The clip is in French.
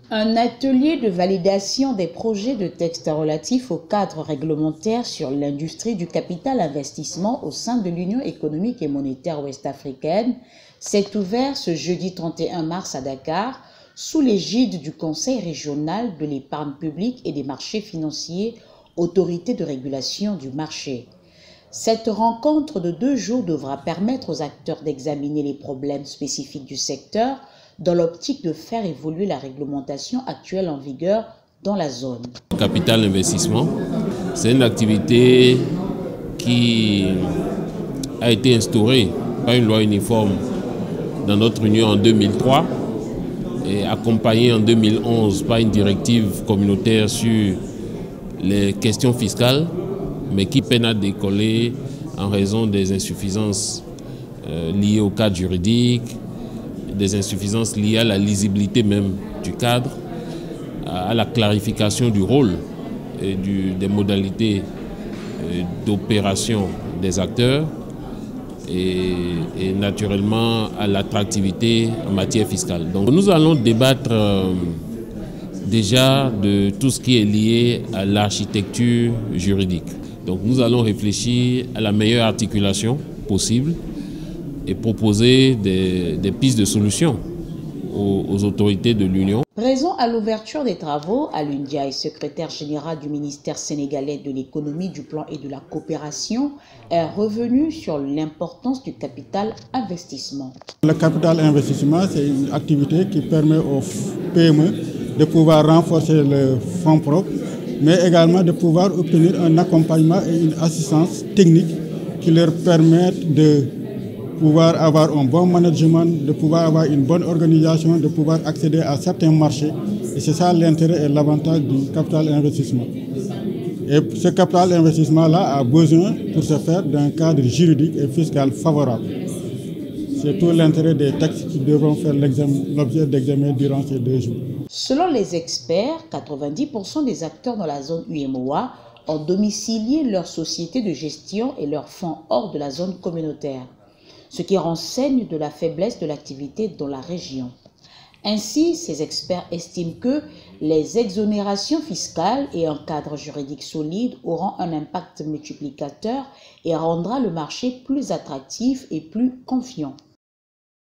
Un atelier de validation des projets de textes relatifs au cadre réglementaire sur l'industrie du capital investissement au sein de l'Union économique et monétaire ouest-africaine s'est ouvert ce jeudi 31 mars à Dakar sous l'égide du Conseil régional de l'épargne publique et des marchés financiers, autorité de régulation du marché. Cette rencontre de 2 jours devra permettre aux acteurs d'examiner les problèmes spécifiques du secteur dans l'optique de faire évoluer la réglementation actuelle en vigueur dans la zone. Capital investissement, c'est une activité qui a été instaurée par une loi uniforme dans notre Union en 2003 et accompagnée en 2011 par une directive communautaire sur les questions fiscales, mais qui peine à décoller en raison des insuffisances liées au cadre juridique, des insuffisances liées à la lisibilité même du cadre, à la clarification du rôle et des modalités d'opération des acteurs et naturellement à l'attractivité en matière fiscale. Donc nous allons débattre déjà de tout ce qui est lié à l'architecture juridique. Donc nous allons réfléchir à la meilleure articulation possible et proposer des pistes de solutions aux autorités de l'Union. Présent à l'ouverture des travaux, Alioune Ndiaye, secrétaire général du ministère sénégalais de l'économie, du plan et de la coopération, est revenu sur l'importance du capital investissement. Le capital investissement, c'est une activité qui permet aux PME de pouvoir renforcer le fonds propre, mais également de pouvoir obtenir un accompagnement et une assistance technique qui leur permettent de pouvoir avoir un bon management, de pouvoir avoir une bonne organisation, de pouvoir accéder à certains marchés. Et c'est ça l'intérêt et l'avantage du capital investissement. Et ce capital investissement-là a besoin, pour ce faire, d'un cadre juridique et fiscal favorable. C'est tout l'intérêt des textes qui devront faire l'objet d'examen durant ces 2 jours. Selon les experts, 90% des acteurs dans la zone UEMOA ont domicilié leurs sociétés de gestion et leurs fonds hors de la zone communautaire, ce qui renseigne de la faiblesse de l'activité dans la région. Ainsi, ces experts estiment que les exonérations fiscales et un cadre juridique solide auront un impact multiplicateur et rendra le marché plus attractif et plus confiant.